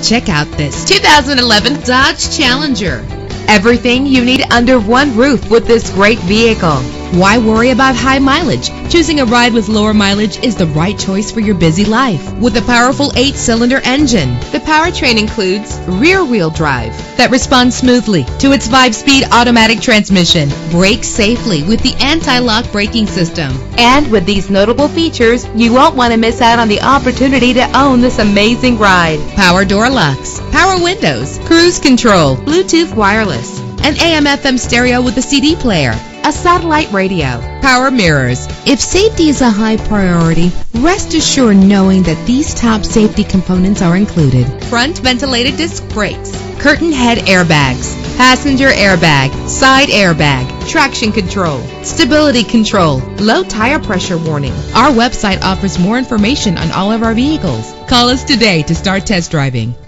Check out this 2011 Dodge Challenger. Everything you need under one roof with this great vehicle. Why worry about high mileage? Choosing a ride with lower mileage is the right choice for your busy life. With a powerful 8-cylinder engine, the powertrain includes rear-wheel drive that responds smoothly to its 5-speed automatic transmission. Brakes safely with the anti-lock braking system. And with these notable features, you won't want to miss out on the opportunity to own this amazing ride. Power door locks, power windows, cruise control, Bluetooth wireless, an AM/FM stereo with a CD player, a satellite radio, power mirrors. If safety is a high priority, rest assured knowing that these top safety components are included. Front ventilated disc brakes, curtain head airbags, passenger airbag, side airbag, traction control, stability control, low tire pressure warning. Our website offers more information on all of our vehicles. Call us today to start test driving.